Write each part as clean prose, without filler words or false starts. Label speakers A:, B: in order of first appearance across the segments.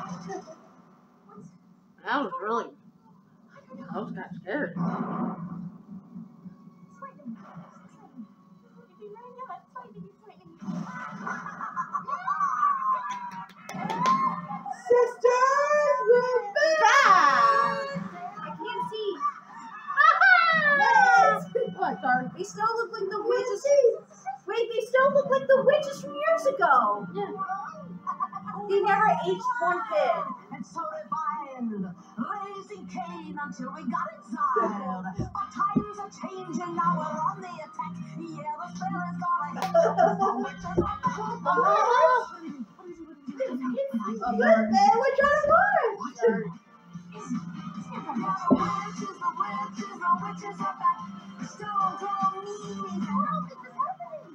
A: That was really. I was kind of scared.
B: Sisters, we're back!
C: I can't see.
A: What, sorry?
C: They still look like the witches. Wait, they still look like the witches from years ago.
A: Yeah.
C: They never aged one bit.
D: And so reviled, raising Cain until we got exiled. But times are changing, now we're on the attack. Yeah, the spell is gonna hit us. The witches are back.
B: Good, man, we're trying to work!
D: The witches are back. Stone tell me, how is this happening?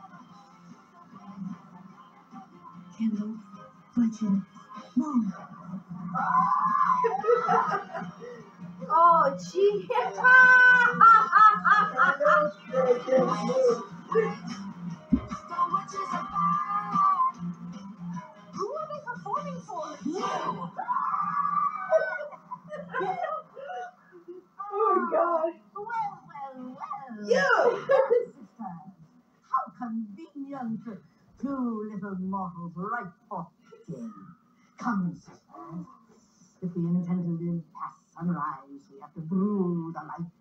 D: Candle, flinching, move.
C: Oh, gee.
B: I know they can move.
D: The witches are back. Who are they performing for? You.
B: Oh, God.
D: Well.
B: You!
D: Sisters, how convenient. Two little mortals ripe for picking. Come, sisters. If we intend to live past sunrise, we have to brew the light